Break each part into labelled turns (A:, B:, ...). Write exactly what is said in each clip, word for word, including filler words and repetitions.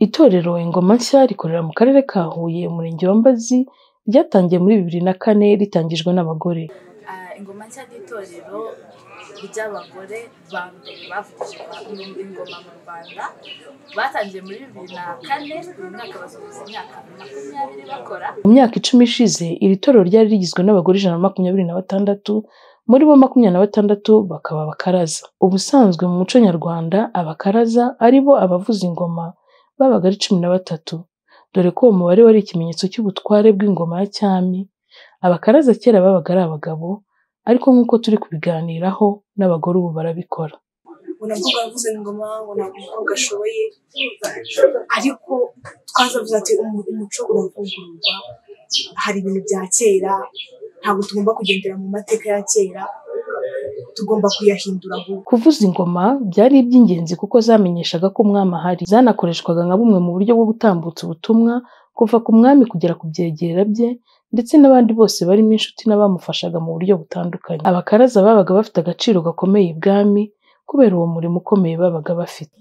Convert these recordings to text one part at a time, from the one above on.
A: Itorero Ingoma nshya rikorera mu karere ka Huye, umurenge wa Mbazi, ryatangiye muri bibiri na kane ritangijwe n'abagore.
B: Ingoma nshya n'itorero ry'abagore ba mbere bavugije ingoma mu Rwanda, batangiye muri bibiri na kane, uyu mwaka basoza imyaka makumyabiri bakora.
A: Mu myaka icumi ishize, iri torero ryari rigizwe n'abagore ijana na makumyabiri na batandatu, muri bo makumyabiri na batandatu bakaba abakaraza. Ubusanzwe mu muco nyarwanda, abakaraza ari bo abavuza ingoma babaga ari cumi na batatu, dore ko uwo mubare wari ikimenyetso cy'ubutware bw'ingoma ya cyami. Abakaraza kera babaga ari abagabo, ariko nk'uko turi kubiganiraho n'abagore ubu barabikora.
C: Unavuga avuze ingoma ngo ntabwo umukobwa ashoboye, ariko twazavuze ati umuco uravugururwa, hari ibintu bya kera, ntabwo tugomba kugendera mu mateka ya kera, tugomba kuyahindura.
A: Kuvuza ingoma byari iby'ingenzi kuko zamenyeshaga ko umwami ahari. Zanakoreshwaga nka bumwe mu buryo bwo gutambutsa ubutumwa kuva ku mwami kugera ku byegera bye, ndetse n'abandi bose barimo inshuti n'abamufashaga mu buryo butandukanye. Abakaraza babaga bafite agaciro gakomeye ibwami kubera uwo murimo ukomeye babaga bafite.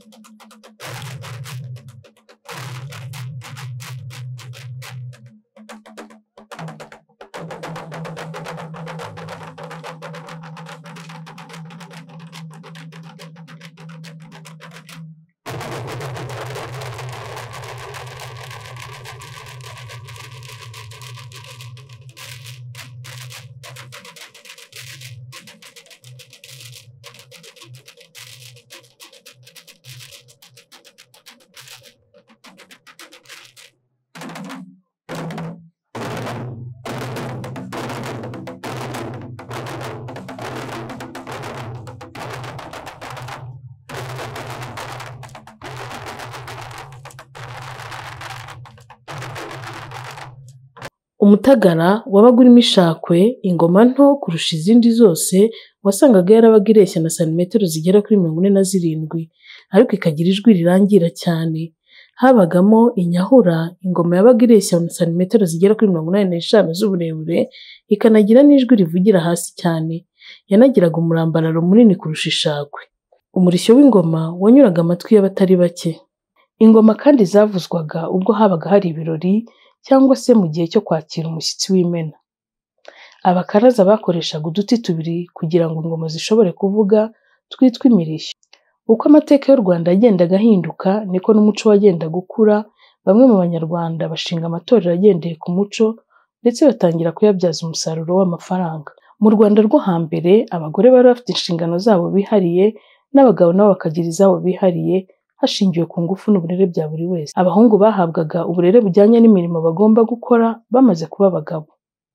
A: Umutagara wabaga urimo ishakwe, ingoma nto kurusha izindi zose, wasangaga yarabaga ireshya na santimetero zigera kuri mirongo ine na zirindwi, ariko ikagira ijwi rirangira cyane. Habagamo inyahura, ingoma yabaga ireshya na santimetero zigera kuri mirongo inani n'eshanu z'uburebure, ikanagira n'ijwi rivugira hasi cyane. Yanagiraga umurambararo munini kurusha ishakwe. Umurishyo w'ingoma wanyuraga amatwi y'abatari bake. Ingoma kandi zavuzwaga ubwo habaga hari ibirori cyangwa se mu gihe cyo kwakira umushyitsi w'imena. Abakaraza bakoreshaga uduti tubiri kugira ngo ingoma zishobore kuvuga, twitwa imirishyo. Uko amateka y'u Rwanda yagendaga ahinduka, niko n'umuco wagendaga ukura. Bamwe mu banyarwanda bashinga amatorero agendeye ku muco, ndetse batangira kuyabyaza umusaruro w'amafaranga. Mu Rwanda rwo hambere, abagore bari bafite inshingano zabo bihariye, n'abagabo nabo bakagira izabo bihariye, hashingiwe ku ngufu n'uburere bya buri wese. Abahungu bahabwaga uburere bujyanye n'imirimo bagomba gukora bamaze kuba abagabo.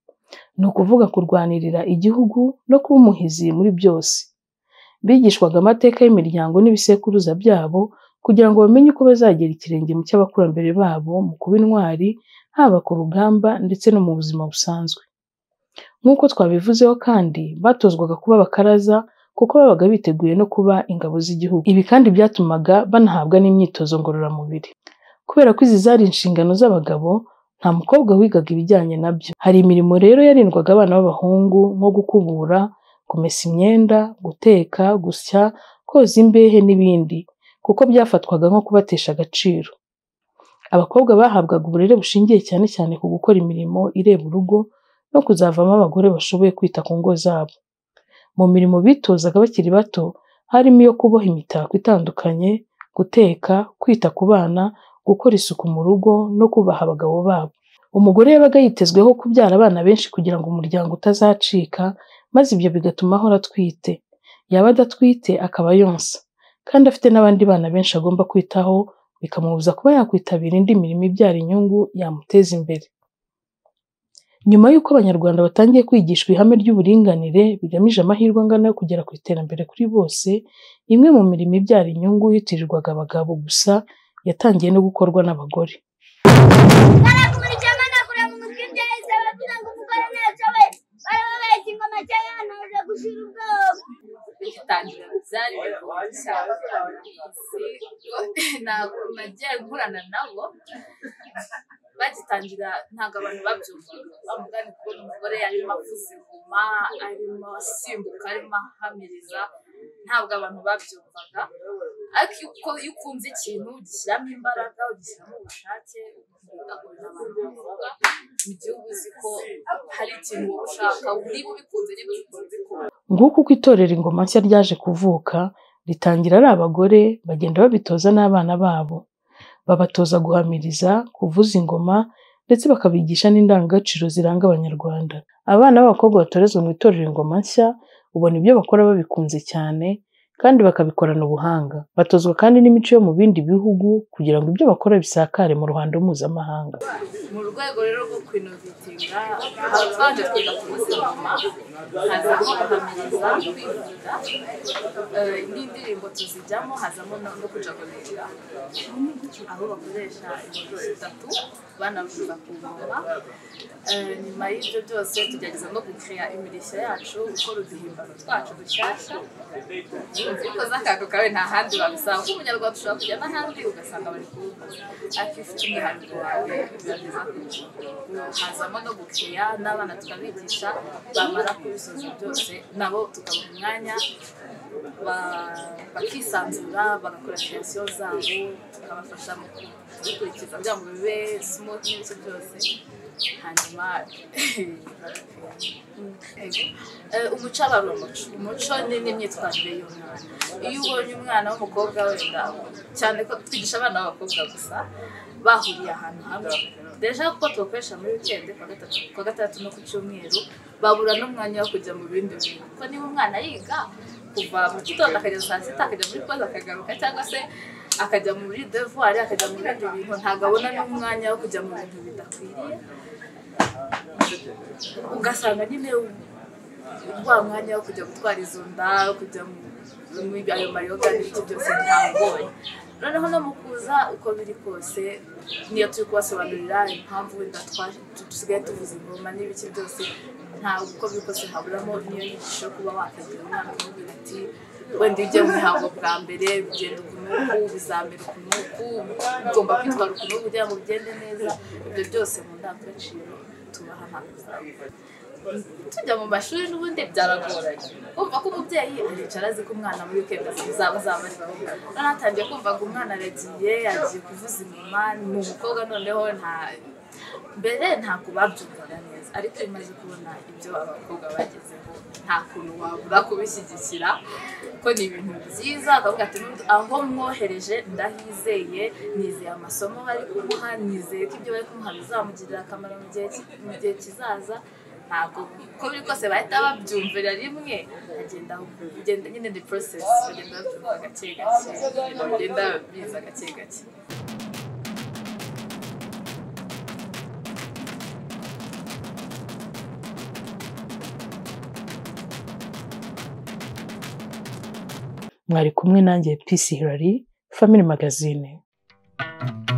A: Ni ukuvuga kurwanirira igihugu no kuba umuhizi muri byose. Bigishwaga amateka y'imiryango n'ibisekuruza byabo kugira ngo bamenye uko bazagera ikirenge mu cy'abakurambere babo mu kuba intwari, haba ku rugamba ndetse no mu buzima busanzwe. Nk'uko twabivuzeho kandi, batozwaga kuba abakaraza kuko babaga biteguye no kuba ingabo z'igihugu. Ibi kandi byatumaga banahabwa n'imyitozo ngororamubiri. Kubera ko izi zari inshingano z'abagabo, nta mukobwa wigaga ibijyanye nabyo. Hari imirimo rero yarindwaga abana b'abahungu nko gukubura, kumesa imyenda, guteka, gusya, koza imbehe n'ibindi, kuko byafatwaga nko kubatesha agaciro. Abakobwa bahabwaga uburere bushingiye cyane cyane ku gukora imirimo ireba urugo no kuzavamo abagore bashoboye kwita ku ngo zabo. Mu mirimo bitozaga bakiri bato harimo iyo kuboha imitako itandukanye, guteka, kwita ku bana, gukora isuku mu rugo no kubaha abagabo babo. Umugore yabaga yitezweho kubyara abana benshi kugira ngo umuryango utazacika, maze ibyo bigatuma ahora atwite. Yaba adatwite akaba yonsa, kandi afite n'abandi bana benshi agomba kwitaho, bikamubuza kuba yakwitabira indi mirimo ibyara inyungu yamuteza imbere. Nyuma y'uko Abanyarwanda batangiye kwigishwa ihame ry'uburinganire bigamije amahirwe angana yo kugera ku iterambere kuri bose, imwe mu mirimo ibyara inyungu yitirirwaga abagabo gusa yatangiye no gukorwa n'abagore.
B: bagitangira ntago abantu babyumvaga, bamugana kubona umugore yarimo avuza ingoma, arimo asimbuka, arimo ahamiriza, ntabwo abantu babyumvaga, ariko iyo ukunze ikintu ugishyiramo imbaraga ugishyiramo ubushake ugakorera abantu bavuga mu gihugu uzi ko hari ikintu ushaka niba ubikunze niba ubikunze ko
A: nguko uko itorero Ingoma Nshya ryaje kuvuka ritangira ari abagore bagenda babitoza n'abana babo babatoza guhamiriza kuvuza ingoma ndetse bakabigisha n'indangagaciro ziranga abanyarwanda. Abana b'abakobwa batorezwa mu itorero Ingoma Nshya ubona ibyo bakora babikunze cyane kandi bakabikorana ubuhanga. Batozwa kandi n'imico yo mu bindi bihugu kugira ngo ibyo bakora bisakare mu ruhando mpuzamahanga.
B: Mu rwego rero rwo kwinovitinga twanje twiga kuvuza ingoma hazamo guhamiriza kwivuga n'indirimbo tuzijyamo hazamo no kujagoringa aho bakoresha ingoma zitatu banavuza ku ngoma. Nyuma y'ibyo byose tugerageza no gukrea imirishyo yacu gukora uduhimbano twacu dushyashya ariko z'akago kawe nta handi wabisanga nk'umunyarwanda ushobora kujya n'ahandi ugasanga bari kuwuvuza ariko ifite umwihariko wawe biba byiza. Hazamo no gukrea n'abana tukabigisha bamara kubisoza byose nabo tukabona umwanya bakisanzura bagakora creation zabo tukabafasha mu gukurikiza kugira ngo bibe smooth n'ibyo byose. Hanyuma umuco aba ari umuco umuco n'imyitwarire y'umwana. Iyo ubonye umwana w'umukobwa wenda cyane ko twigisha abana b'abakobwa gusa bahuriye ahantu hamwe deja kuko tubakoresha muri weekend kwa gatatu no ku cyumweru babura n'umwanya wo kujya mu bindi bintu kuko niba umwana yiga kuva mu gitondo akajya saa sita akajya muri pause akagaruka cyangwa se akajya muri devoir akajya mu bindi bintu ntabwo abona n'umwanya wo kujya mu bintu bidakwiriye ugasanga nyine wa mwanya wo kujya gutwara izo nda kujya mu ayo mayoga n'ibyo byose ntabwoye. Noneho no mu kuza uko biri kose niyo turi kubasobanurira impamvu wenda dusigaye tuvuza ingoma n'ibiki byose ntabwo uko biri kose haburamo niyo yigisho kuba wakagira umwana umubwira ati wenda ujye mu mihango bwa mbere bigenda ukunuku bizamera ukunuku ugomba kwitwara ukunuku kugira ngo bigende neza. Ibyo byose mu ndangagaciro tubaha ntabwo tujya mu mashuri n'ubundi byaragoranye kumva ko umubyeyi aricara azi ko umwana muri weekend zaba zaba ari bawe noneho atangiye kumva ngo umwana aragiye agiye kuvuza ingoma mu mukobwa noneho nta mbere ntabwo babyumvaga neza ariko imaze kubona ibyo abakobwa bagezeho nta kuntu wabura kubishyigikira ko ni ibintu byiza akavuga ati aho mwohereje ndahizeye nizeye amasomo bari kumuha nizeye ko ibyo bari kumuha bizamugirira akamaro mu gihe kizaza. Ntabwo uko biri kose bahita babyumvira rimwe agenda ugenda nyine the process bagenda babyumva gake gake bagenda biza gake gake.
A: Mwari kumwe nanjye Peace Hilary Family Magazine.